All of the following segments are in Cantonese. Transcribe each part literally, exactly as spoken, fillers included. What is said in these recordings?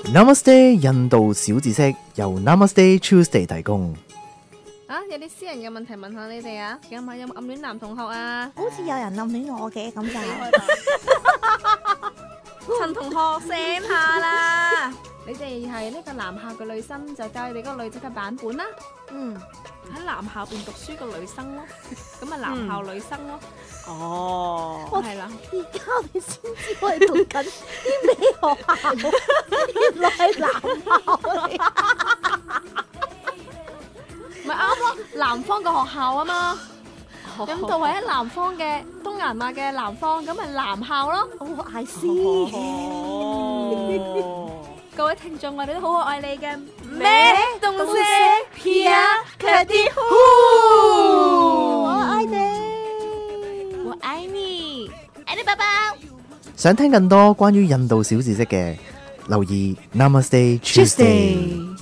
Namaste 印度小知識由 Namaste Tuesday 提供。 啊，有啲私人嘅問題問下你哋啊，有冇有冇暗戀男同學啊？ 好似有人暗戀我嘅咁就。 陳同學醒下啦！你哋係呢個男校嘅女生，就教你哋嗰個女仔嘅版本啦。 嗯， 喺男校邊讀書嘅女生咯，咁啊男校女生咯。 哦， 係啦。 而家我哋先知我哋讀緊啲咩學校，原來係男校嚟。 咪啱咯，南方嘅學校啊嘛。咁到係喺南方嘅東南亞嘅南方，咁咪男校咯。 哦，I see。 各位聽眾，我哋都好愛你嘅咩東東西西皮啊，佢啲我愛你， 我愛你，愛你寶寶。 想聽更多關於印度小知識嘅，留意 Namaste Tuesday。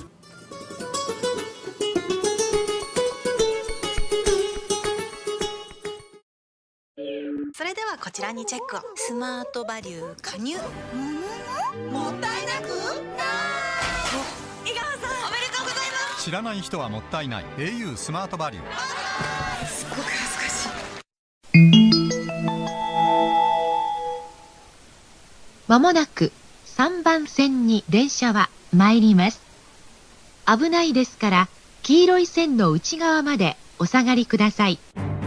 それではこちらにチェックを。スマートバリュー加入。もったいなくない井川さんおめでとうございます。 知らない人はもったいない エーユー スマートバリュー。 すっごく恥ずかしい。 まもなくさんばん線に電車は参ります。危ないですから黄色い線の内側までお下がりください。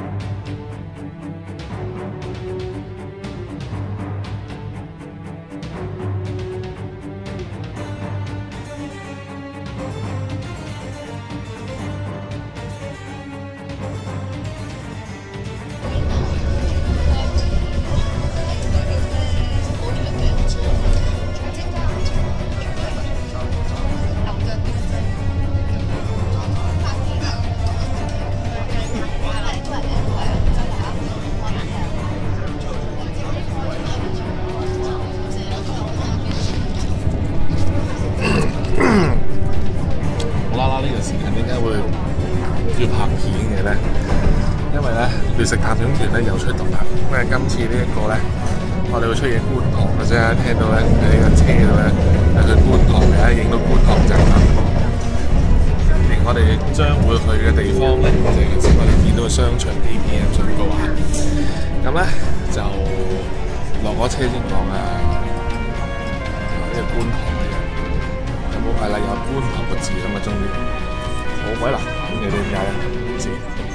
無啦啦呢個時間點解會要拍片嘅咧？因為咧劣食探險團咧又出動啦。咁啊，今次呢一個咧，我哋會出現觀塘嘅啫。聽到咧喺呢個車度咧係去觀塘嘅，影到觀塘站啦。而我哋將會去嘅地方咧，就係頭先我哋見到嘅商場 A P M 上高啊。咁咧就落咗車先講啊，呢個觀塘嘅人。冇係啦，有觀塘個字咁啊，終於好鬼難揾嘅，點解咧？唔知。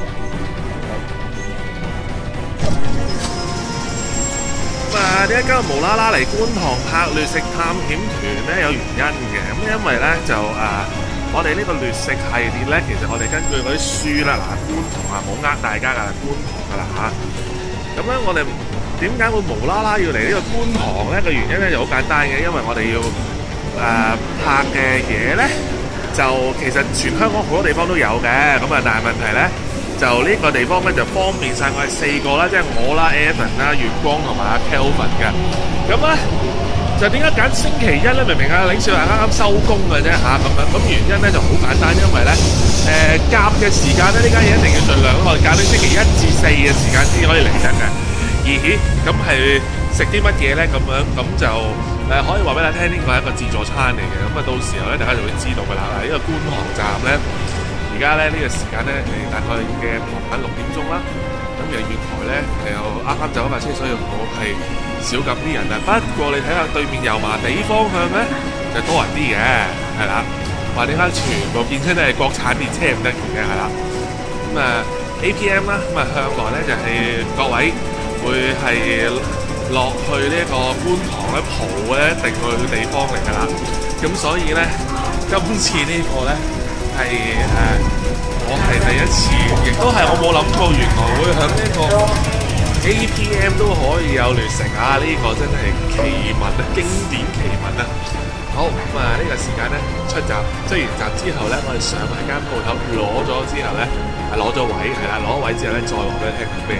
咁啊，點解今日無啦啦嚟觀塘拍劣食探險團咧？有原因嘅。咁因為咧就啊，我哋呢個劣食系列咧，其實我哋根據嗰啲書啦，嗱，觀塘啊，冇呃大家㗎啦，觀塘㗎啦嚇。咁咧，我哋點解會無啦啦要嚟呢個觀塘咧？個原因咧就好簡單嘅，因為我哋要誒、呃、拍嘅嘢咧，就其實全香港好多地方都有嘅，咁啊，但係問題咧，就呢個地方咧就方便晒我哋四個啦，即係我啦、Evan 啦、月光同埋阿 Kelvin 嘅。咁咧就點解揀星期一咧？明明啊，領少係啱啱收工嘅啫嚇，咁樣咁原因咧就好簡單，因為咧誒夾嘅時間咧，呢間嘢一定要盡量我哋揀到星期一至四嘅時間先可以嚟得嘅。咦？咁係食啲乜嘢咧？咁樣咁就。誒、呃、可以話俾大家聽，呢個係一個自助餐嚟嘅，咁啊到時候咧，大家就會知道㗎啦。嗱，呢個觀塘站咧，而家咧呢、呢個時間咧係大概嘅傍晚六點鐘啦。咁其實月台咧又啱啱走一架車，所以我係少咁啲人啊。不過你睇下對面油麻地方向咧就多人啲嘅，係啦。話點解全部變親都係國產列車唔得嘅，係啦。咁啊 A P M 啦，咁啊向來咧就係、是、各位會係落去呢一個觀塘咧蒲咧，一定去嘅地方嚟㗎啦。咁所以咧，今次呢個咧係誒，我係第一次，亦都係我冇諗過，原來會響呢個 A P M 都可以有劣食啊！呢、這個真係奇聞啊，經典奇聞啊！好咁啊，呢、這個時間咧出閘，出完閘之後咧，我哋上埋間鋪頭攞咗之後咧，係攞咗位，係啦，攞咗位之後咧，再話俾你聽咩？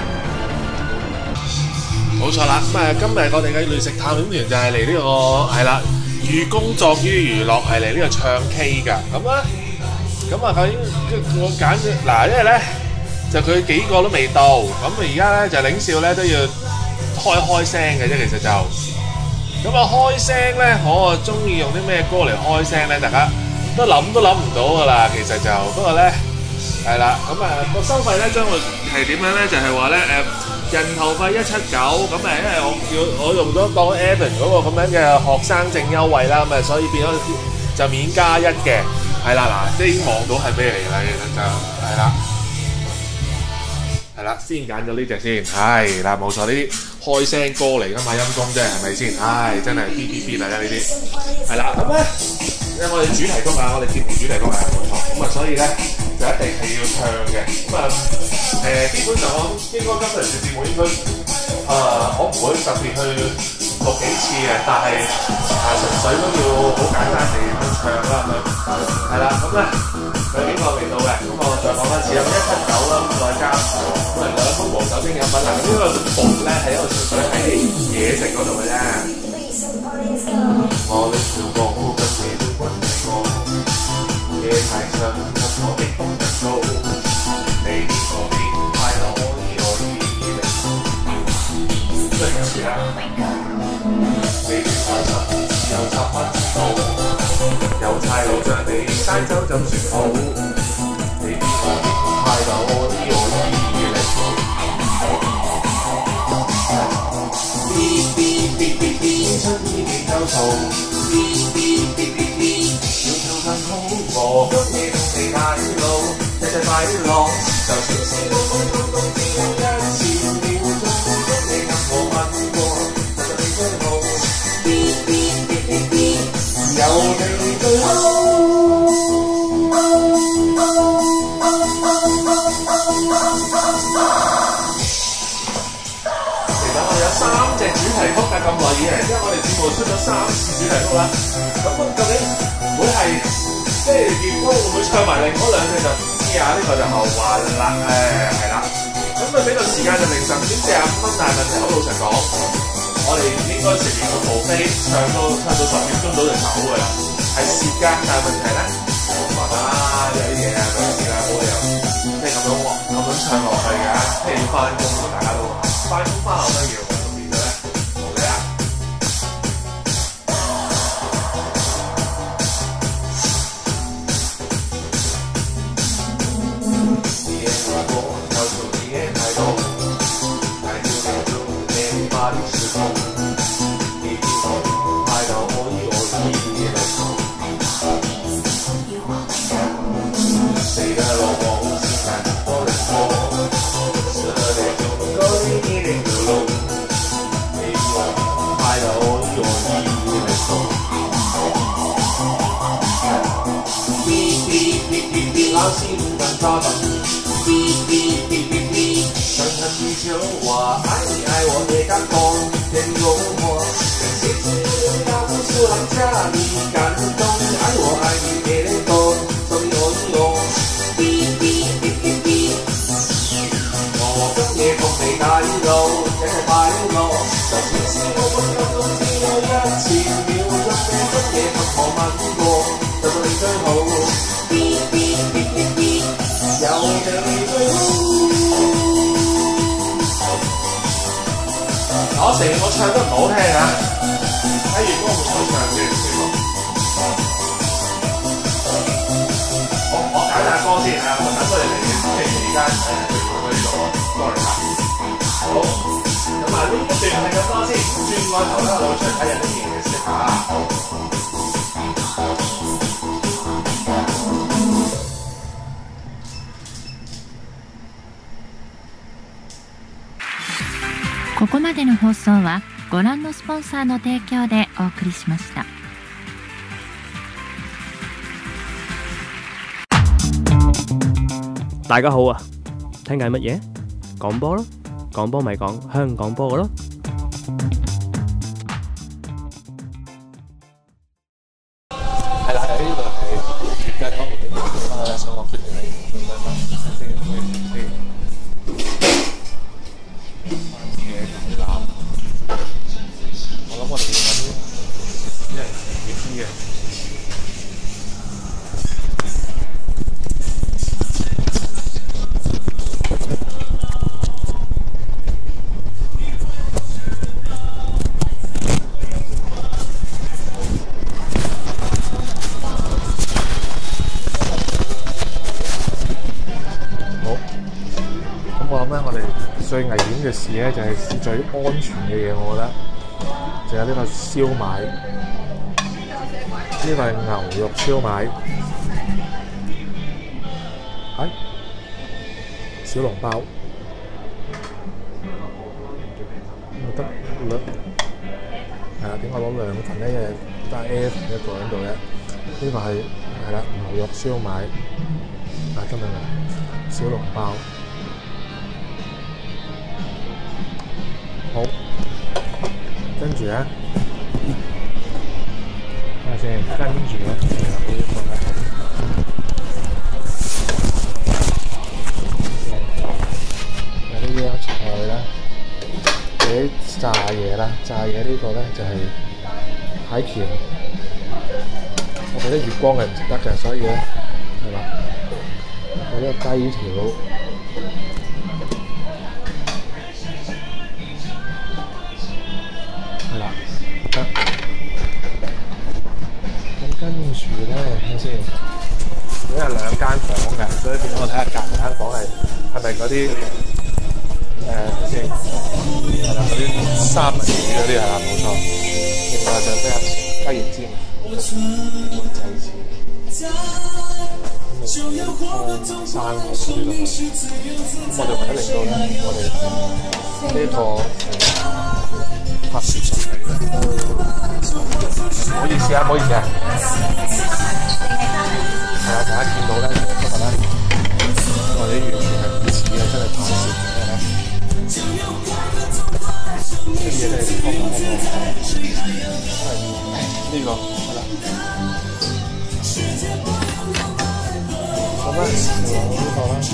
冇錯啦，咁啊，今日我哋嘅劣食探險團就係嚟呢個係啦，寓工作於娛樂，係嚟呢個唱 K 㗎。咁啊，咁啊，究竟我揀嗱，因為咧就佢幾個都未到，咁而家咧就領少咧都要開開聲嘅啫，其實就咁啊開聲咧，我啊中意用啲咩歌嚟開聲咧？大家都諗都諗唔到噶啦，其實就不過咧係啦，咁啊個收費咧將會係點樣咧？就係話咧誒人頭費一七九，咁誒因為我叫我用咗當 Evan 嗰個咁樣嘅學生證優惠啦，咁啊所以變咗就免加一嘅，係啦嗱，即係已經望到係咩嚟啦，其實就係啦。係啦，先揀咗呢隻先，係啦，冇錯，呢啲開聲歌嚟噶嘛，陰公啫，係咪先？唉，真係 B B B 嚟㗎呢啲，係啦，咁咧，因為我哋主題曲啊，我哋節目主題曲係冇錯，咁啊，所以咧就一定係要唱嘅，咁啊，誒，基本上我應該今日嘅節目應該，誒，我唔會特別去錄幾次嘅，但係啊，純粹都要好簡單地去唱啦，係咪？係啦，咁咧。有幾個味道嘅，咁我再講多次啦，一七九啦，咁再加咁啊兩杯無酒精飲品嗱，呢個服咧係一個純粹喺嘢食嗰度嘅啫。我的笑光跟你的溫我，夜太長給我的風更高，你呢個變態可以可以令，真係有時啦，你的愛十只有十蚊到。有差佬將你帶走就算好，你啲我啲派到我啲我啲力。嗶嗶嗶嗶嗶，春意未夠嘈，嗶嗶嗶嗶嗶，要做更好。我今夜同你大路，日日快樂，就算是老公公公只有一次秒鐘，你跟我問過，就就你最好。嗶嗶嗶嗶嗶，有你。最好。其實我哋有三隻主題曲㗎，咁耐以嚟，因為我哋節目出咗三次主題曲啦。咁究竟會係即係月光會唔會唱埋另嗰兩隻就唔知啊？呢、這個就後話啦。誒係啦。咁佢俾個時間就凌晨點四十五分，但係問題好老實講，我哋應該食完個buffet唱到唱到十點鐘到就走㗎啦。係蝕㗎，但係問題咧，冇辦法啦，有啲嘢啊，嗰啲啦，冇理由即係咁樣咁樣唱落去㗎，即係要翻工喎，大家都翻工翻學都要，咁變咗咧冇理啦。你也說過，要求你也太多，太久太久，沒法的時候，你比我快到我以我以來。誰的羅網是很多人過，十二點鐘隔離一點的路，你我快到我有意義的手。嗶嗶嗶嗶嗶，老心更抓緊。嗶嗶嗶嗶嗶，深深地求我愛你愛我也感動，天幽默，跟謝謝要不是讓家裡感動，愛我愛你別雷動。大路一齊快樂，就算是我們共同只有一次秒鐘嘅今夜不可吻過，就到你最好。嗶嗶嗶嗶嗶，有你最好。我成日我唱得唔好聽啊！睇完歌我會唱嘅，我我揀下歌先啊！我等佢哋嚟嘅期間誒，佢哋會去做多嚟嚇。好，咁啊呢一段係咁多先，轉個頭咧，我會出嚟睇人啲嘢嘅時候啊。 ここまでの放送はご覧のスポンサーの提供でお送りしました。 大家好啊，聽緊乜嘢？講波咯，講波咪講香港波嘅咯。 係啦，喺呢度係月計方面嘅地方啦，所以我決定係先先先。我諗我哋要揾啲人熱啲嘅。 嘅事咧，就係最安全嘅嘢，我覺得就有呢個燒賣，呢個係牛肉燒賣，係小籠包，得兩係啦，點解攞兩份咧？因為得 F 一個喺度咧。呢個係係啦，牛肉燒賣，啊今日嘅小籠包，好，跟住咧，睇下先，跟住咧，係啦，呢個咧，有呢樣菜啦，有啲炸嘢啦，炸嘢呢個咧就係蟹鉗。我覺得月光係唔食得嘅，所以咧係嘛，有呢個雞條，係啦，得。咁跟住咧，睇下先，因為兩間房嘅，所以變咗我睇下隔離間房係係咪嗰啲誒睇下先，係啦，嗰啲三文魚嗰啲係啦，冇錯。另外就咩啊？雞翼尖。冇仔翅，咁咪生蠔呢度，咁我哋為咗令到咧，我哋呢個拍攝順利咧，唔好意思啊，唔好意思啊，係啊，大家見到咧，今日咧，我哋完全係唔似啊，真係拍攝嘅咧，啲嘢都係方方正正，係呢個。咁咧，就用呢個啦。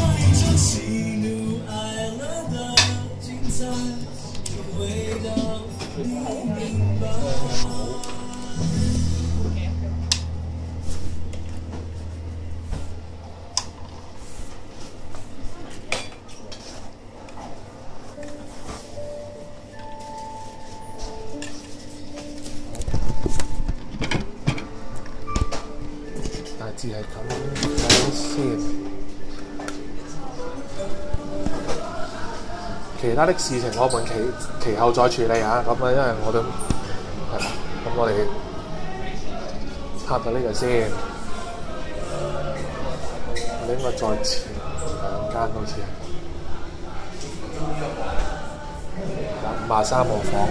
大致係咁樣先。其他的事情我們其其後再處理嚇，咁啊，因為我都係啦，咁我哋拍咗呢個先，我哋應該再前兩間好似係，嗱五廿三號房，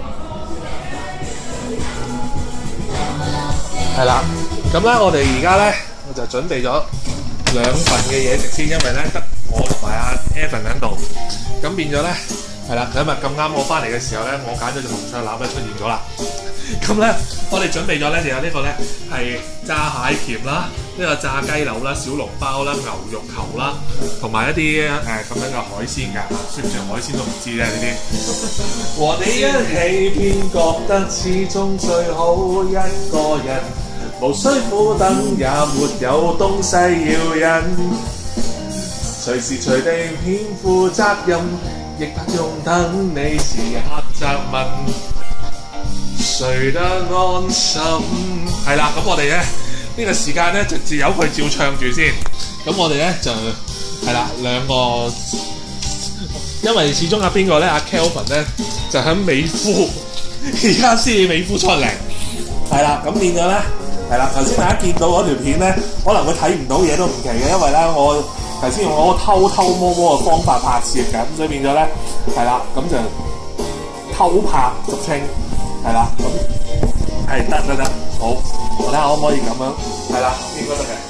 係啦，咁咧我哋而家咧我就準備咗兩份嘅嘢食先，因為咧得我同埋阿 Evan 喺度。咁變咗咧，係啦，今日咁啱我翻嚟嘅時候咧，我揀咗隻紅菜腩咧出現咗啦。咁咧，我哋準備咗咧就有呢個咧係炸蟹鉗啦，呢個炸雞柳啦、小籠包啦、牛肉球啦，同埋一啲誒咁樣嘅海鮮㗎，算唔算海鮮都唔知咧呢啲。和你一起便覺得始終最好一個人，無需苦等也沒有東西要忍。隨時隨地免負責任，亦不用等你時刻責問，睡得安心。係啦，咁我哋咧呢、呢個時間咧就自由佢照唱住先。咁我哋咧就係啦兩個，因為始終阿邊個咧阿 Kelvin 咧就喺美孚，而家先至美孚出嚟。係啦，咁變咗咧係啦，頭先大家見到嗰條片咧，可能佢睇唔到嘢都唔奇嘅，因為咧我。頭先用我偷偷摸摸嘅方法拍攝嘅，咁所以變咗咧，係啦，咁就偷拍俗稱，係啦，咁係得得得，好，我睇下可唔可以咁樣，係啦，應該得嘅。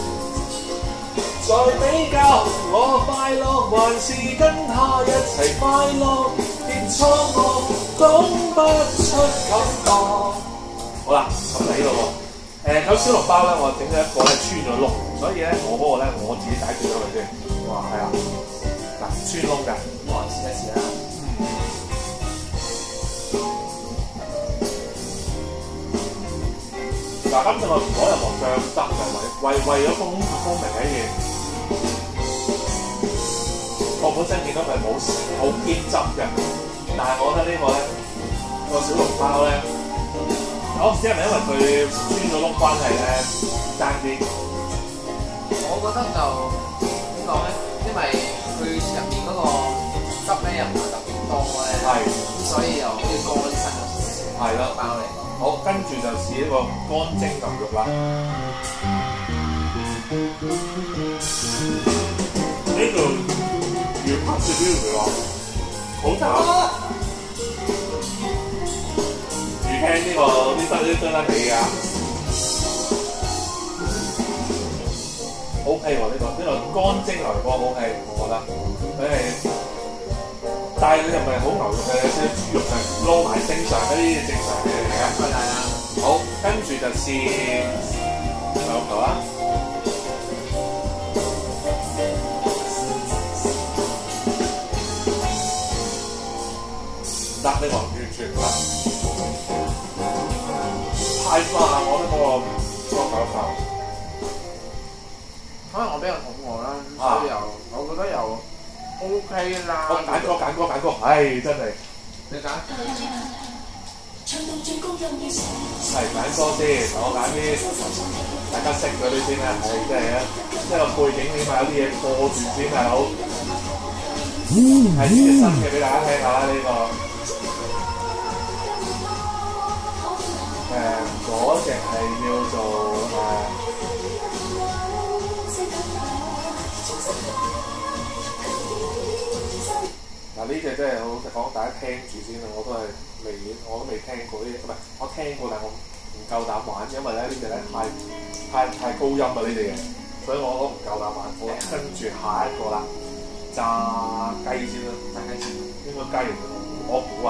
在比較，我快樂還是跟他一齊快樂，結束我講不出感覺。好啦，咁嚟咯喎。誒咁小籠包咧，我整咗一個咧穿咗窿，所以咧我嗰個咧我自己解決咗佢先。哇，係啊，嗱穿窿㗎，我試一試啦。嗱，今次我唔攞任何醬汁嘅，為為為咗公公平起見，我本身見到佢冇好堅汁嘅，但係我覺得呢個咧個小籠包咧。我唔知係咪因為佢穿咗窿關係咧爭啲？我覺得就點講咧？因為佢入面嗰個汁咧又唔係特別多咧， 係， 咁所以又好似乾身咗少少。 係啦， 包嚟。 好，跟住就試呢個乾蒸牛肉啦。呢度要拍少啲嚟喎，好淡。魚聽呢個啲汁都真得地㗎。O K 喎，呢個呢個乾蒸牛肉乾 O K，我覺得佢係，但係佢又唔係好牛肉嘅，有少少豬肉嘅，撈埋正常嗰啲正常嘅嚟嘅。 係啦。 好，跟住就試牛肉球啦。唔得，呢個完全唔得，太花啦！我覺得嗰個嗰個牛肉球。 可能我比較肚餓啦，所以又我覺得又 O K 啦。 我揀歌揀歌揀歌，唉真係。 你揀？ 係揀歌先，我揀啲大家識嗰啲先啦。係真係啊，即係個背景起碼有啲嘢播住先係好。係啲新嘅俾大家聽下啦，呢個誒嗰隻係叫做誒。嗱呢隻真係好老實講，大家聽住先啦，我都係未，我都未聽過呢，唔係我聽過，但係我唔夠膽玩，因為咧呢隻咧太太太高音啊呢隻嘢，所以我都唔夠膽玩。好，跟住下一個啦，炸雞先啦，炸雞先，應該雞嚟嘅，我估啊，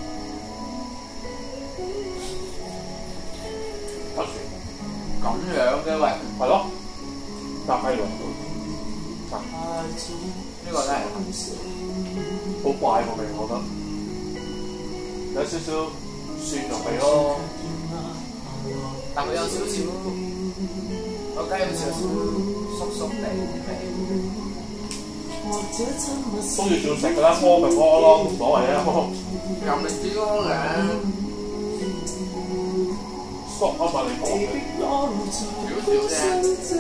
得算咁樣嘅喂， 係咯，炸雞喎，炸呢個真係。 好怪個味，我覺得有少少蒜蓉味咯， 但佢有少少個雞有少少縮縮地味， 都要照食㗎啦，屙咪屙咯，冇所謂啊， 又未知嗰嘅縮啊嘛你講嘅， 少少啫。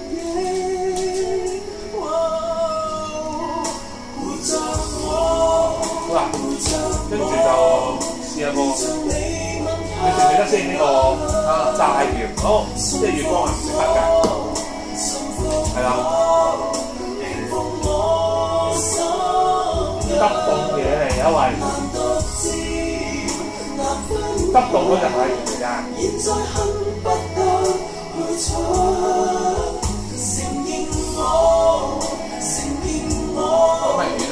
好啦，跟住就試下個，你記唔記得先呢個炸鹽？好，即係月光係唔食得㗎，係啦，急凍嘢嚟，因為急凍嗰隻係嚟㗎。 好明顯啦。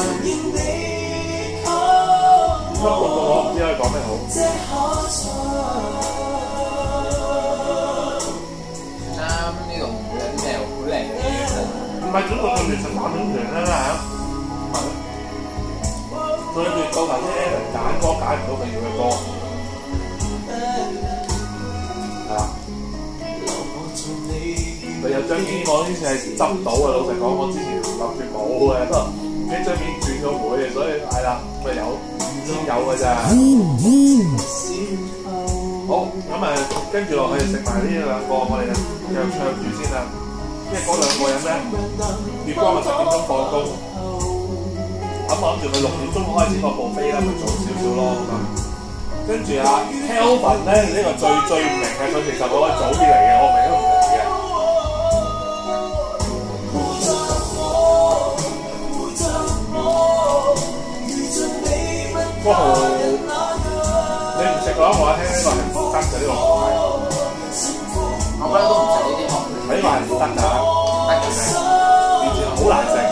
香港嘅我唔知可以講咩好。 啱呢度有啲咩好靚嘅嘢？ 唔係總共對住食蛋卷團啦嚇，係咯。對住到頭先 Alan 揀歌揀唔到佢要嘅歌，係啦。佢有張面我呢次係執到嘅，老實講，我之前諗住冇嘅，不過呢張面轉咗會，所以係啦，咪有。先有嘅咋。好，咁誒，跟住落去食埋呢兩個，我哋就唱住先啦。因為嗰兩個人咧，月光係十點鐘放工，咁我諗住佢六點鐘開始個部飛啦，咪早少少咯咁。跟住阿 Kelvin 咧，呢個最最唔明嘅，佢其實我覺得早啲嚟嘅，我明都唔明嘅。嗰號你唔食嘅話，我聽呢個係唔得嘅呢個學係， 我覺得都唔食呢啲學， 呢個係唔得㗎，得嘅咩？完全好難食，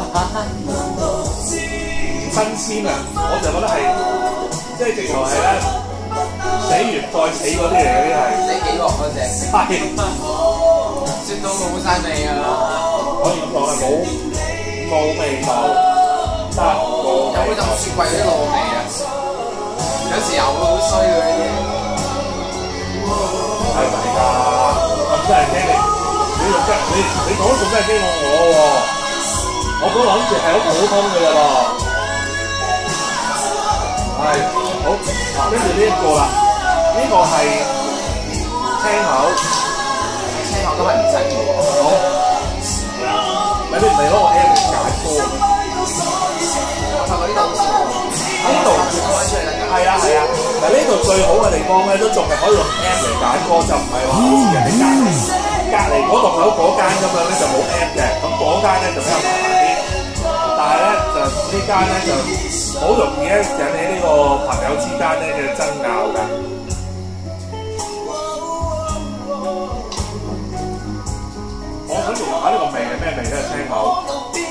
唔新鮮啊！我就覺得係，即係直頭係咧死完再死嗰啲嚟嘅，呢係死幾鑊嗰隻， 係酸到冇晒味啊！ 可以咁講係冇冇味道。有冇浸雪櫃嗰啲滷味啊？有時有好衰嘅呢啲。 係咪㗎？咁真係驚你，你仲驚你你講仲真係驚我我喎！我本諗住係好普通嘅啫喎。係好嗱，跟住呢一個啦，呢個係青口， 青口都係唔使嘅。 好，咪你唔係攞個 L 嚟揀歌。係係啊係啊，嗱呢度最好嘅地方咧，都仲係可以用 app 嚟揀歌，就唔係話好似人哋隔離隔離嗰棟樓嗰間咁樣咧就冇 app 嘅，咁嗰間咧就比較麻煩啲。但係咧就呢間咧就好容易咧引起呢個朋友之間咧嘅爭拗㗎。我想形容下呢個味係咩味咧？聽口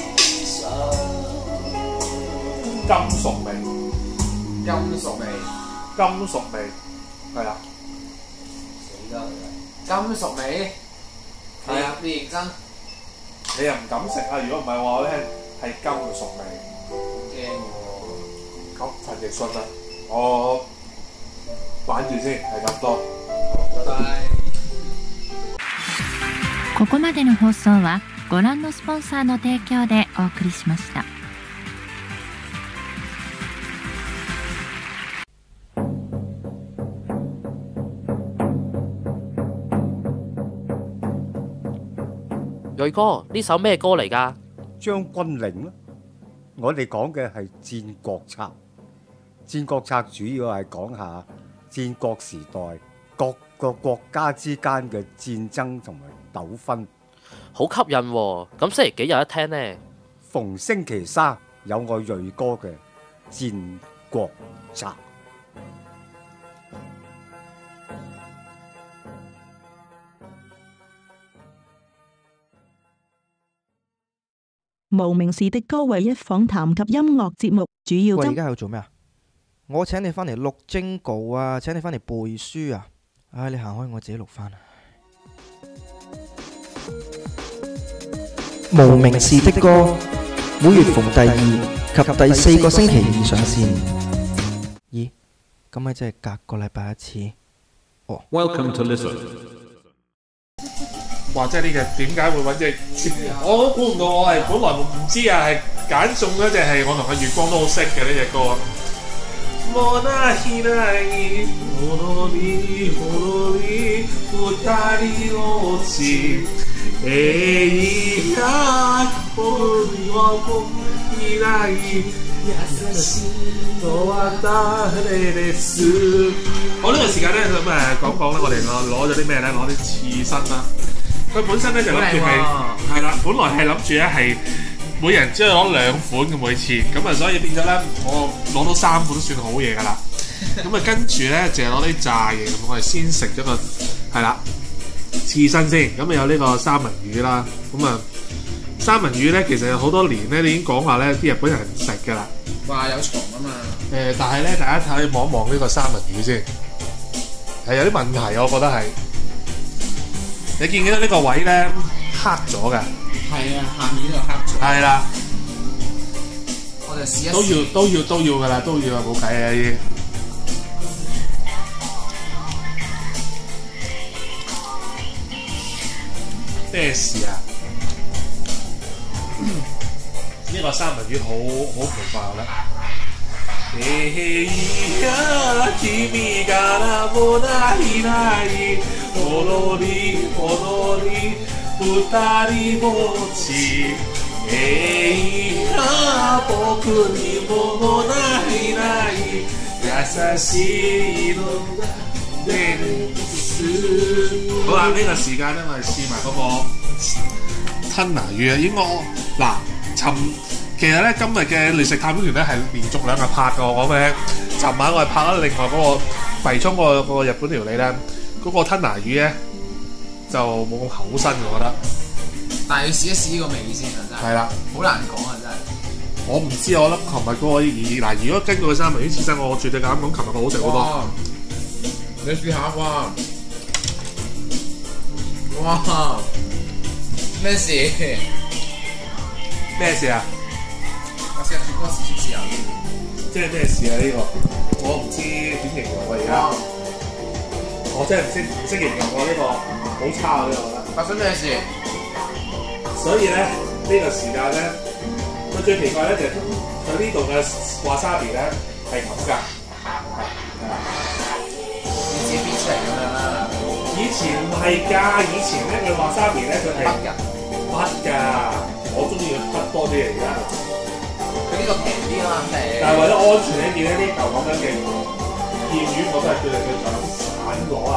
金屬味， 金屬味， 金屬味，係啦。 死啦！金屬味，係啊，你認真。 你又唔敢食啊？如果唔係話咧，係金屬味。 驚喎！ 咁陳奕迅啊，我玩住先，係咁多。 拜拜。 ここまでの放送はご覧のスポンサーの提供でお送りしました。 鋭哥，呢首咩歌嚟㗎？ 將軍令啦，我哋講嘅係戰國策。戰國策主要係講下戰國時代各個國家之間嘅戰爭同埋糾紛， 好吸引喎！咁星期幾有得聽呢？ 逢星期三有我鋭哥嘅戰國策。 無名氏的歌為一訪談及音樂節目，主要喂，而家喺度做咩啊？我請你翻嚟錄精稿啊，請你翻嚟背書啊！唉，你行開，我自己錄翻啊！無名氏的歌，每月逢第二及第四個星期二上線。咦？咁咪即係隔個禮拜一次？哦。 Welcome to listen。 哇！即係呢隻點解會揾隻？我都估唔到，我係本來唔知啊，係揀中嗰隻係我同阿月光都好識嘅呢隻歌。我呢個時間咧咁誒講講咧，我哋攞攞咗啲咩咧？攞啲刺身啦。佢本身咧就諗住係係啦，本來係諗住咧係每人只係攞兩款嘅每次，咁啊所以變咗咧我攞到三款都算好嘢噶啦。咁啊跟住咧就係攞啲炸嘢，咁我哋先食咗個係啦刺身先，咁啊有呢個三文魚啦，咁啊三文魚咧其實有好多年咧你已經講話咧啲日本人唔食噶啦， 話有蟲啊嘛。 誒，但係咧大家睇望一望呢個三文魚先，係有啲問題，我覺得係。你見唔見到呢個位咧黑咗㗎？ 係啊，下面呢度黑咗。 係啦， 我哋試一試。 都要都要都要㗎啦，都要啊，冇計啊呢啲。咩事啊？呢個三文魚好好奇怪啦。えいや君からもないない踊り踊り二人ぼっちえいや僕にもないない優しいのが出る好啦，呢、這個時間咧，我哋試埋嗰個吞拿魚啊！應該嗱尋。其實咧，今日嘅獵食探險團咧係連續兩日拍嘅，我講咩？尋晚我係拍咗另外嗰個葵涌個個日本料理咧，嗰、那個吞拿魚咧就冇咁厚身，我覺得。 但係要試一試呢個味先啊，真係。係啦，好難講啊，真係。 我唔知，我諗琴日嗰個嗱，如果根據三文魚刺身，我絕對敢講，琴日個好食好多。 你試下哇！哇！咩事？ 咩事啊？ 我試下轉嗰個時試下。 即係咩事啊？呢、這個我唔知點形容喎而家。我真係唔識唔識形容喎呢、這個，好差啊呢、這個。 發生咩事？ 所以咧呢、這個時間咧，佢最奇怪咧就係佢呢度嘅華沙比咧係咁㗎。 你自己編出嚟㗎啦。 以前唔係㗎，以前咧佢華沙比咧佢係筆㗎，筆㗎。我中意佢筆多啲嚟㗎。 佢呢個平啲啊嘛，肯定。 但係為咗安全起見呢啲嚿咁樣嘅片魚，我都係叫你佢就咁散攞啊！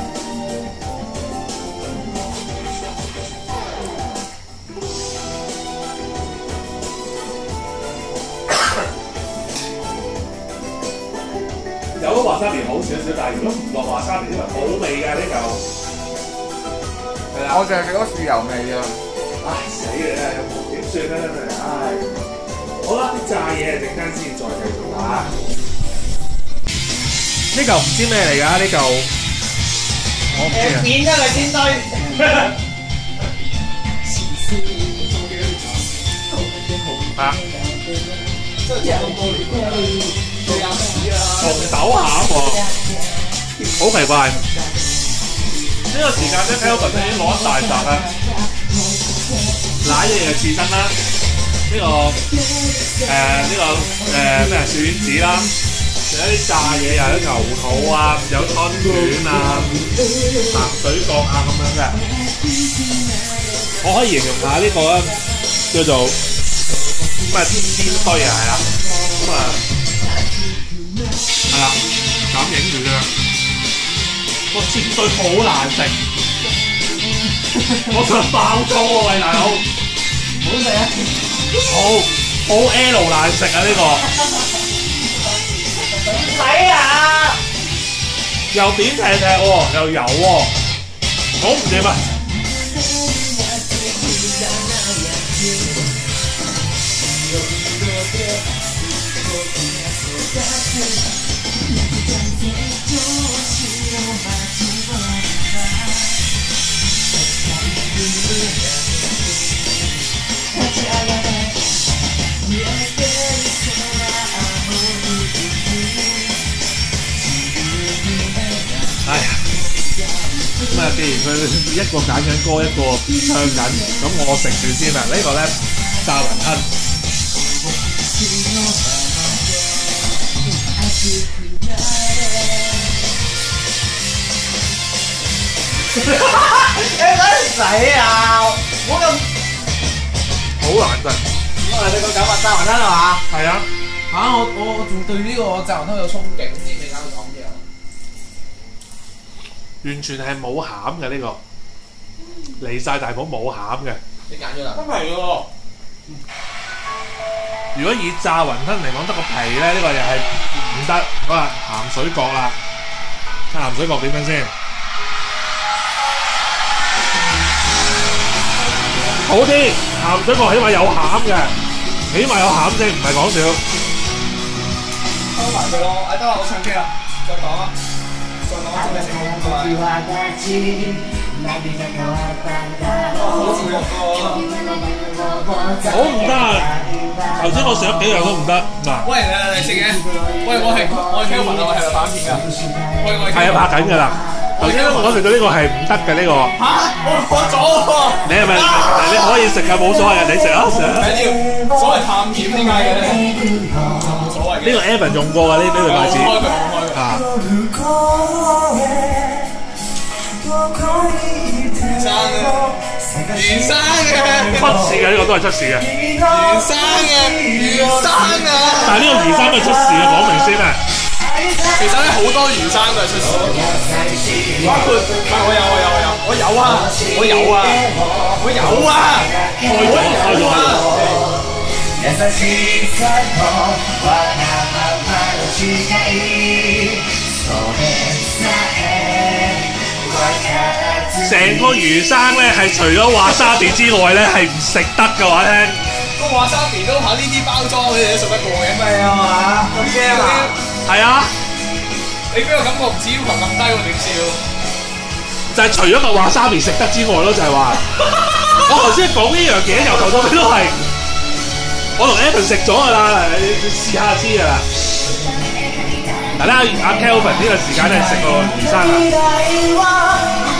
有個華沙皮好少少，但係如果唔落華沙皮，因為冇味㗎呢嚿。 係啦，我淨係食咗豉油味啊！ 唉，死你啦！有冇點算咧？真係唉！好啦，啲炸嘢陣間先再繼續啊！呢嚿唔知咩嚟㗎？呢嚿我唔知啊！ 片㗎你煎堆。 啊！紅豆餡喎，好奇怪！呢個時間咧 ，Kelvin 已經攞一大扎啦，瀨嘢嘅刺身啦，呢個誒呢個誒咩蒜子啦，仲有啲炸嘢，又有牛肚啊，有春卷啊，鹹水角啊咁樣嘅。我可以形容下呢個咧，叫做咩煎堆啊，係啦，咁啊係啦，咁影住啫。個煎堆好難食，我想爆粗喎喂大佬，好食啊！好好 L 難食啊呢個，唔使啊！又扁踢踢喎，又油喎，好唔掂啊！哎呀，咁啊，既然佢一個揀緊歌，一個唱緊，咁我食住先啦。呢個咧炸雲吞。 你使唔使啊？唔好咁好難食。 我係你個搞法炸雲吞係嘛？ 係啊。 嚇！我我我仲對呢個炸雲吞有憧憬添，你搞到咁樣。 完全係冇餡嘅呢個，離曬大譜冇餡嘅。 你揀咗啦？ 真係嘅喎。如果以炸雲吞嚟講，得個皮咧，呢個又係唔得。好啦，鹹水角啦，睇鹹水角點樣先？好啲，鹹水角起碼有餡嘅，起碼有餡啫，唔係講笑。 收埋佢咯，誒得啦，我唱 K 啦，再講啦，再講我食咩食好唔得啊！頭先我食咗幾樣都唔得嗱。 喂嚟嚟嚟食嘢，喂我係我係 Kelvin 啊，我係咪拍片㗎？喂我係係啊，拍緊㗎啦。頭先我食到呢個係唔得嘅呢個。 嚇！我攞咗喎。 你係咪？你可以食㗎，冇所謂嘅，你食啊食啊。 緊要，所謂探險點解嘅咧？冇所謂嘅。 呢個 Evan 用過㗎，呢呢對筷子。 開佢，開佢。 啊。 原生嘅，原生嘅。 出事嘅呢個都係出事嘅。 原生嘅，原生嘅。 但係呢個魚生都係出事嘅，講明先啊。 其實咧好多魚生都係出事，包括我有我有我有我有啊我有啊我有啊開咗開咗成個魚生咧係除咗華沙比之外咧係唔食得嘅話聽。個華沙比都嚇呢啲包裝你哋都食得過嘅。係啊嘛，咁驚啊！係啊！你俾我感覺唔似要求咁低喎，點笑？就係除咗個華沙比食得之外咯，就係話我頭先講呢樣嘢，由頭到尾都係我同 Evan 食咗㗎啦，你試下知㗎啦。嗱咧，阿 Kelvin 呢個時間咧食個魚生啊。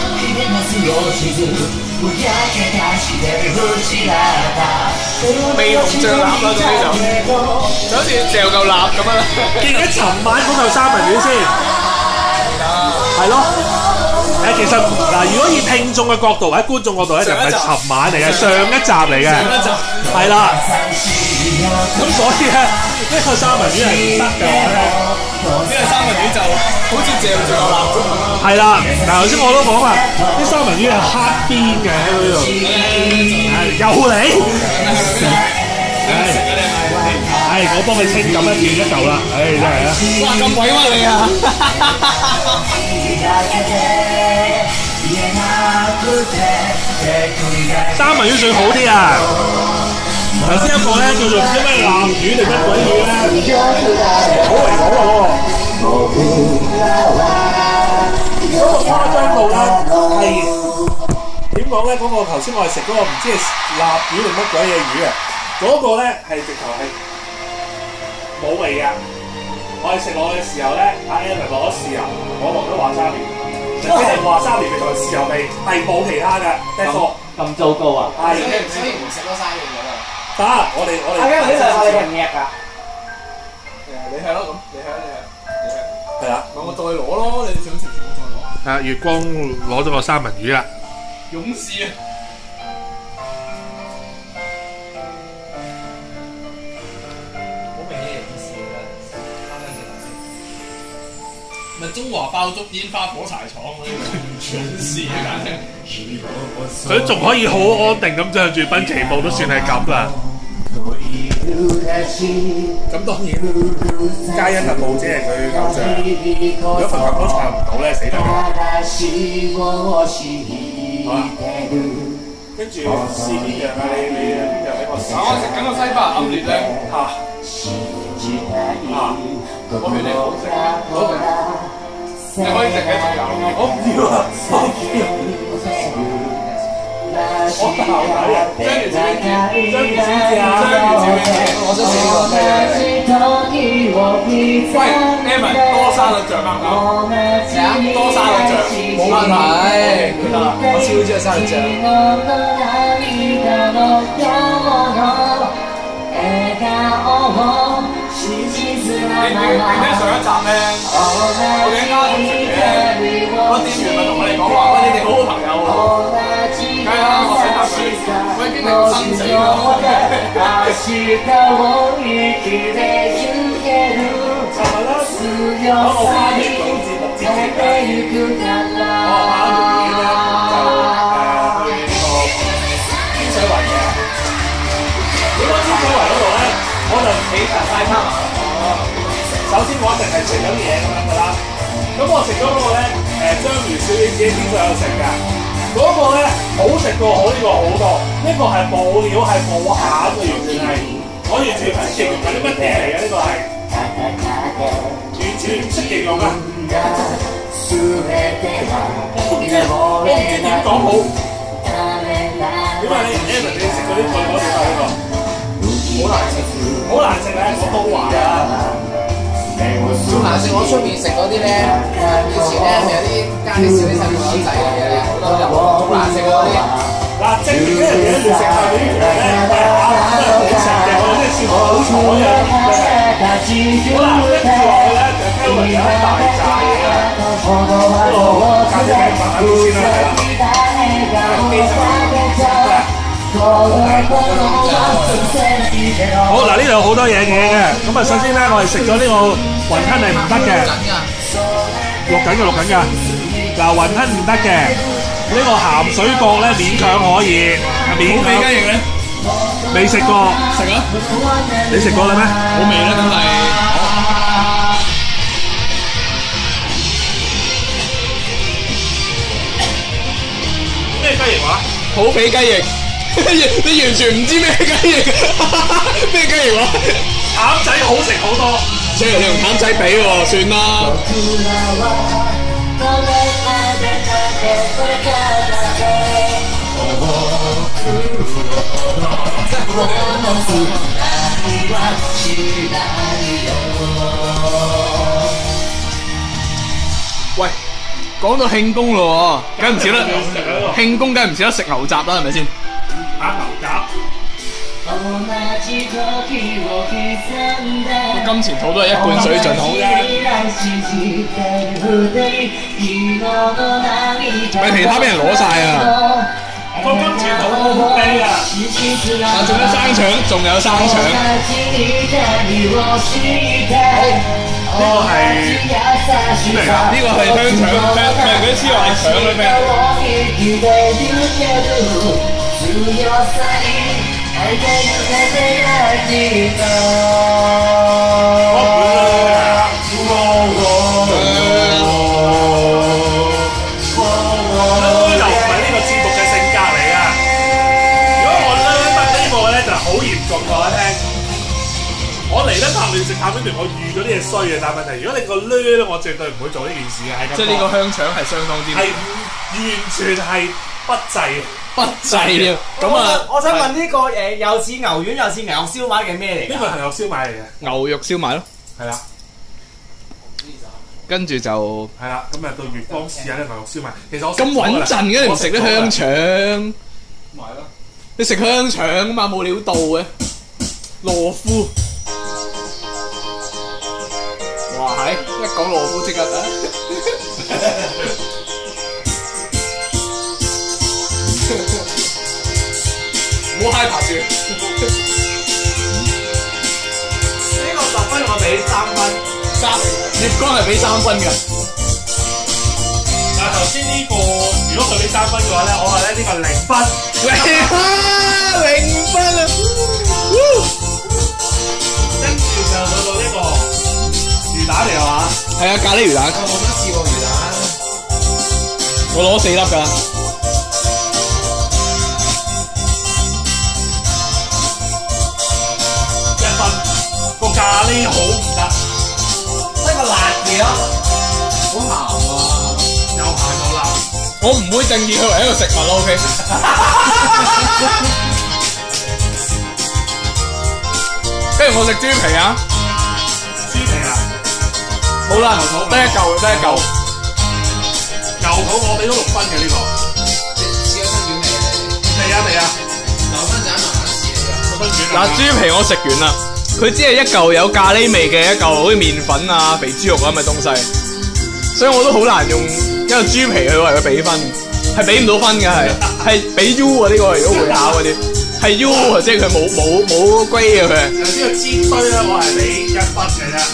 味同醬腩啦，總之就就好似嚼嚿蠟咁樣啦。記唔記得尋晚嗰嚿三文魚先？係咯， 誒，其實嗱，如果以聽眾嘅角度或者觀眾角度咧，就唔係尋晚嚟嘅，上一集嚟嘅， 上一集係啦。咁所以咧，呢個三文魚係唔得嘅話咧， 呢個三文魚就好似嚼住個蠟燭咁啦。 係啦，嗱頭先我都講啦，啲三文魚係黑邊嘅喺嗰度，又嚟，係我幫你清咁一段一嚿啦，唉真係啊！ 哇咁鬼乜你啊！ 三文魚最好啲啊！頭先一個咧叫做唔知咩臘魚定乜鬼魚咧，好嚟講喎，嗰個誇張到咧係點講咧？嗰個頭先我係食嗰個唔知係臘魚定乜鬼嘢魚啊！嗰個咧係直頭係冇味嘅。我係食落去嘅時候咧，阿 Evan 落咗豉油，我落咗華沙比，就即係華沙比味同豉油味，係冇其他嘅。得個咁糟糕啊！ 係， 所以唔食多三樣嘢啦。 得，我哋我哋。 阿 Evan 呢兩個你係唔夾㗎？ 你係咯，咁你係你係你係。 係啦。 咁我再攞咯，你想食我再攞。 啊，月光攞咗個三文魚啦。 勇士啊！咪中華爆竹煙花火柴廠嗰啲勇士啊，簡直佢仲可以好安定咁唱住濱崎步都算係咁啦。咁當然，嘉欣特步姐係佢偶像，如果佢咁都唱唔到咧，死得㗎。好啦，跟住試邊樣啊？你你邊樣俾我試？ 我食緊個西巴暗烈咧嚇嚇，我勸你唔好食，唔好食。你可以食嘅仲有，我唔要啊！我唔要，我鬧底啊！章魚小丸子，章魚小丸子啊！章魚小丸子，我想食呢個咩嚟？喂 ，Evan 多沙律醬啱唔啱？係啊，多沙律醬冇問題，得啦，我超中意沙律醬。你記唔記得上一集咧？我哋啱同食嘅，個店員咪同我哋講話：喂，你哋好好朋友喎！梗係啦，我使答佢，我已經經歷生死啦。尋日咧，當我翻嚟做節目之前咧，我阿媽已經咧就誒去呢個天水圍嘅。如果天水圍嗰度咧，我就企實晒餐麻辣燙。首先我一定係食緊嘢咁樣㗎啦，咁我食咗嗰個咧誒章魚小丸子天水有食㗎，嗰、那個咧好食過我呢個好多，呢、這個係冇料係冇餡嘅，完全係我完全唔識形容係啲乜嘢嚟嘅，呢、這個係完全唔識形容啊！我唔知我唔知點講好，點解你 Evan 你食嗰啲菜果點啊？呢、這個好難食，好難食咧！我都話啊！ 仲難食我出面食嗰啲咧，以前咧咪有啲加啲少啲細路仔嘅嘢咧，好多就好難食嗰啲。 嗱，證明呢樣嘢亂食係呢樣咧，係啱真係好食嘅，我哋真係算好彩嘅。好啦，跟住落去咧就聽聞有一大扎嘢啦，嗰個簡直係慢慢先啦，係啦，機場。好嗱，呢度有好多嘢嘅，咁啊，首先咧，我哋食咗呢個雲吞係唔得嘅，錄緊嘅，錄緊嘅。嗱，雲吞唔得嘅，呢個鹹水角咧勉強可以，勉強。冇味雞翼咧？未食過。食啊！你食過啦咩？冇味啦，梗係。咩雞翼話？ 土匪雞翼。你完全唔知咩雞翼，咩雞翼話？ 淡仔好食好多， 即係你同淡仔比喎，算啦。喂，講到慶功咯喎，梗唔少得慶功，梗唔少得食牛雜啦，係咪先？ 打牛雜， 金錢肚都係一貫水準好啫。咪其他俾人攞晒啊！ 個金錢肚好低啊！ 啊，仲有生腸，仲有生腸。 呢個係咩嚟㗎？ 呢個係香腸，唔係嗰啲絲話係腸裏面。 我嚟得拍亂食探邊段，我預咗啲嘢衰嘅，但係問題，如果你個攣咧，我絕對唔會做呢件事嘅，係咁。 即係呢個香腸係相當之係完全係不濟， 不濟啊！咁啊， 我想問呢個誒又似牛丸又似牛燒賣嘅咩嚟？ 呢個係牛燒賣嚟嘅， 牛肉燒賣咯， 係啦。 跟住就係啦，咁啊到月光試下呢牛肉燒賣。其實我咁穩陣嘅，你唔食啲香腸？ 咪咯， 你食香腸啊嘛，冇料到嘅。羅夫。哇！係一講羅夫即刻啊！唔好 high 住。 呢個十分我俾三分， 三月光係俾三分嘅。 但係頭先呢個，如果佢俾三分嘅話咧，我話咧呢個零分。 零分啊！ 跟住就到到呢個。魚蛋嚟係嘛？ 係啊，咖喱魚蛋。 我想試過魚蛋。 我攞四粒㗎。 一分。個咖喱好唔得。 呢個辣嘢咯，好鹹啊！ 又鹹又辣。 我唔會定義佢為一個食物咯 ，OK。跟住我食豬皮啊！ 豬皮啊！ 冇啦，得一嚿，得一嚿。 牛肚我俾到六分嘅呢個。 試咗新卷未啊？ 未啊未啊。 六分就一慢慢試啊。 新卷嗱，豬皮我食完啦，佢只係一嚿有咖喱味嘅一嚿好似麵粉啊、肥豬肉咁嘅東西，所以我都好難用一個豬皮去為佢俾分，係俾唔到分嘅係，係俾 U 啊呢個如果會考嗰啲。係 U 啊，即係佢冇冇冇 grade 啊佢。 呢個煎堆咧，我係俾一分嘅啫。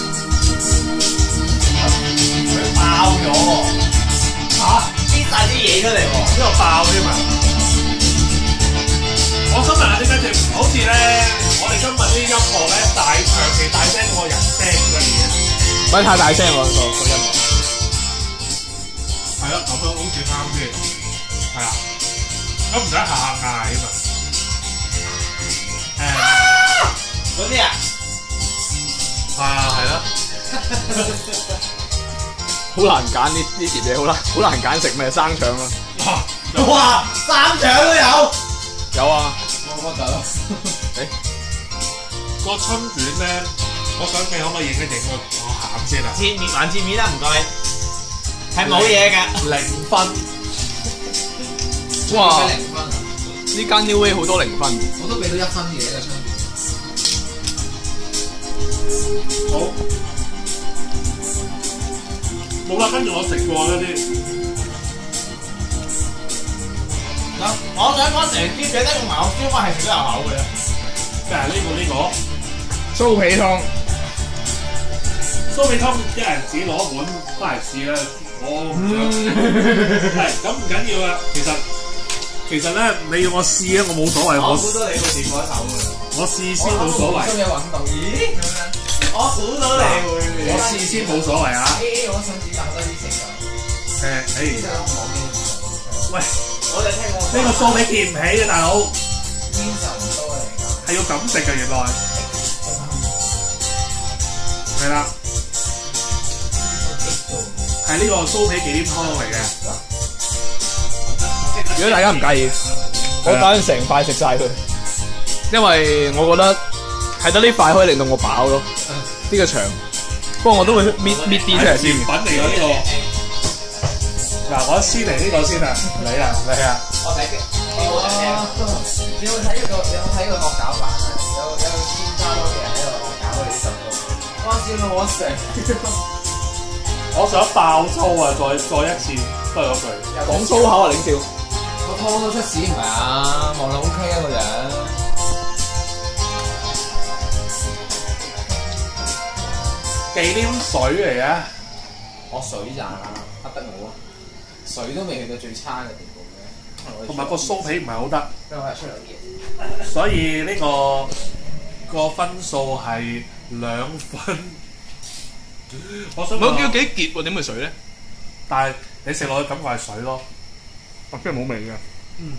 佢爆咗喎！嚇，擠曬啲嘢出嚟喎！ 呢個爆添啊！我想問下點解佢好似咧，我哋今日啲音樂咧大長期大聲過人聲嗰啲嘢。 咪太大聲喎個個音樂。 係咯，咁樣好似啱啲。係啊，咁唔使下下嗌啊嘛。 嗰啲啊， 係啊，係啦， 好難揀呢呢碟嘢，好難好難揀食咩生腸啊！ 哇，三腸都有， 有啊， 我覺得， 誒，個春卷咧，我想你可唔可以影一影個個餡先啊？ 切面還切面啦，唔該，係冇嘢㗎， 零分， 哇！ 零分啊！ 呢間 New Way 好多零分， 我都俾到一分嘅呢個春卷。 好，冇啦，跟住我食過嗰啲。 嗱，我想講成啲嘢都用埋我燒賣係食得入口嘅。 咩啊？呢個呢個酥皮湯， 酥皮湯一人自己攞一碗翻嚟試啦。我係咁唔緊要啊，其實其實咧，你要我試咧，我冇所謂。 我估到你會掂嗰頭㗎。 我試先冇所謂。 中嘅運動，咦？咁樣，我估到你會。 我試先冇所謂啊。 誒，我想指教多啲食㗎。 誒，誒。喂， 我就聽過。 呢個酥皮結唔起嘅大佬。 煙就唔多嚟㗎。 係要咁食嘅原來。係啦。係呢個酥皮忌廉湯嚟嘅。 如果大家唔介意，我打算成塊食晒佢，因為我覺得係得呢塊可以令到我飽咯。呢個腸，不過我都會搣搣啲出嚟先。 甜品嚟㗎呢個。嗱，我先嚟呢個先啊，你啊，你啊。 我睇嘅。哦。你有冇睇呢個你有冇睇過惡搞版啊？有有天差多嘅人喺度惡搞佢呢首歌，哇！笑到我成。 我想爆粗啊！再再一次都係嗰句， 講粗口啊！領少， 我拖到出屎唔係啊？望落 O K 啊個樣。 忌廉水嚟嘅， 我水咋，呃得我啊！水都未去到最差嘅地步嘅， 同埋個酥皮唔係好得， 因為我係出嚟嘅， 所以呢、個個分數係兩分。我想冇叫幾結喎，點會水咧？ 但係你食落去感覺係水咯， 啊，即係冇味嘅。 嗯。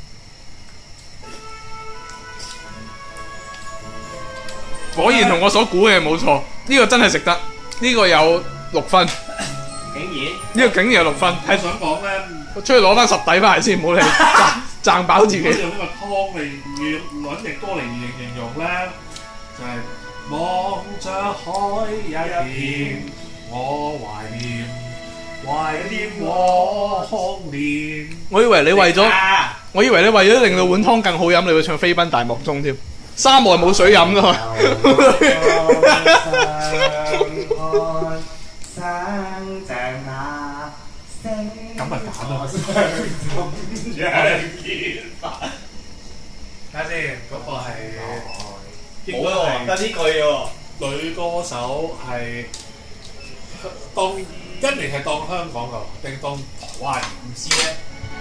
果然同我所估嘅冇錯，呢個真係食得，呢個有六分。 竟然呢個竟然有六分， 係想講咧， 我出去攞翻十底翻嚟先，唔好理，賺飽自己。 用呢個湯嚟揾隻歌嚟形容咧，就係、望着海一片，我懷念，懷念往年。 我以為你為咗，我以為你為咗令到碗湯更好飲，你會唱《飛奔大漠中》添。沙漠係冇水飲噶嘛。 咁咪揀咯。睇下先，嗰個係應該係得呢句喎。女歌手係當一年係當香港噶，定當台灣？唔知咧。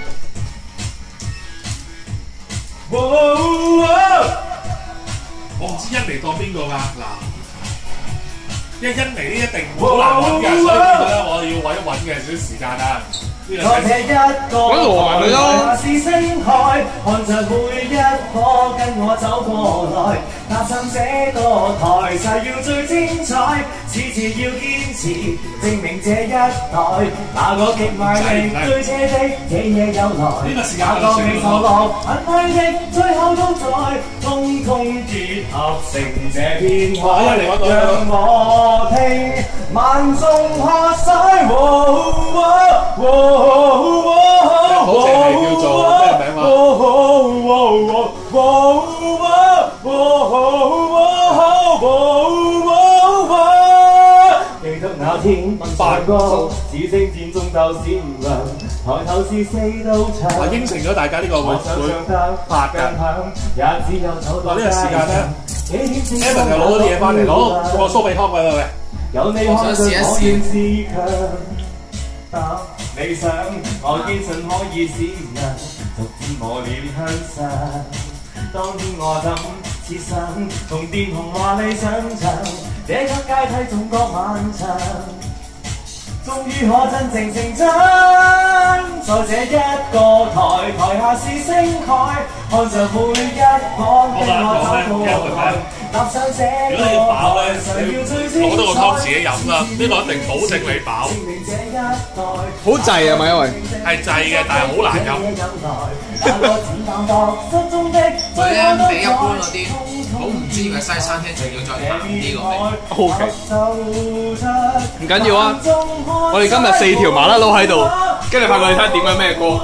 我唔知印尼當邊個㗎嗱，因為印尼呢一定好難揾嘅，所以呢個咧我要揾一揾嘅少少時間啊。呢個揾羅文咪咯。 是星海，看着每一顆跟我走過來，踏上這個台就要最精彩，次次要堅持，證明這一代那個極賣力最斜的這夜有來，那個未受落很虛的最後都在，通通結合成這片海，讓我聽萬眾喝彩。 好正係叫做咩名啊？ 記得那天扮歌，只聲戰中鬥閃亮，抬頭是四道牆。 我應承咗大家呢個會會拍㗎。 也只有走到嗱呢個時間咧 ，Evan 又攞咗啲嘢翻嚟，攞個酥皮湯喺度嘅。 有你看著我願自強。理想，我堅信可以使人逐漸磨練向上。當天我怎設想，同電紅華麗上場，這個階梯總覺漫長。終於可真正成長，在這一個台，台下是星海，看着每一個跟我走過來。如果你要飽咧，你攞多個湯自己飲啦，呢個一定保證你飽。 好滯啊嘛，因為係滯嘅，但係好難飲。 佢咧比一般嗰啲好唔專業嘅西餐廳仲要再鹹啲個味。 O K， 唔緊要啊！我哋今日四條麻甩佬喺度，跟住發覺你睇下點緊咩歌。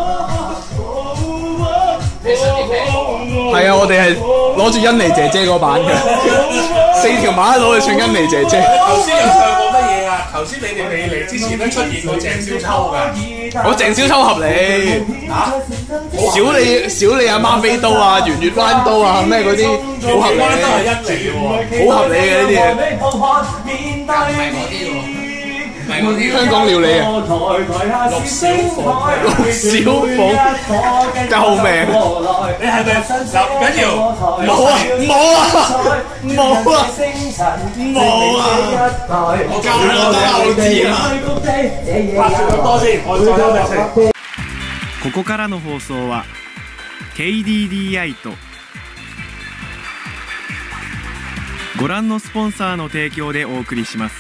係啊，我哋係攞住欣妮姐姐嗰版嘅，四條麻甩佬去唱欣妮姐姐。 頭先有唱過乜嘢啊？頭先你哋未嚟之前咧出現過鄭少秋㗎。 我鄭少秋合理嚇，少你少你阿媽飛刀啊、圓月彎刀啊咩嗰啲，好合理。 都係欣妮喎， 好合理嘅呢啲嘢。 唔係嗰啲喎。 香港料理啊！ 陸小鳳， 陸小鳳，救命！ 你係咪嗱唔緊要？ 冇啊！冇啊！冇啊！冇啊！ 我教你我都知啦。拍住咁多先，我再休息先。 ここからの放送は ケーディーディーアイ とご覧のスポンサーの提供でお送りします。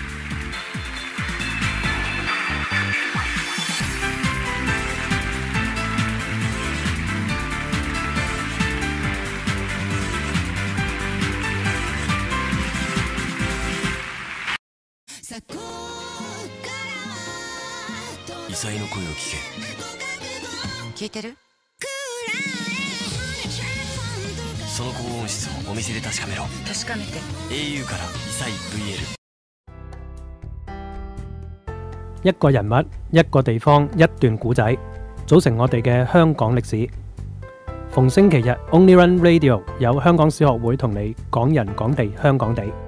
異彩の声を聞け。聞いてる？ その高音質をお店で確かめろ。 確かめて。 エーユー から異彩 ブイエル。 一個人物、一個地方、一段古仔，組成我哋嘅香港歷史。逢星期日 Only Run Radio 有香港小學會同你講人講地香港地。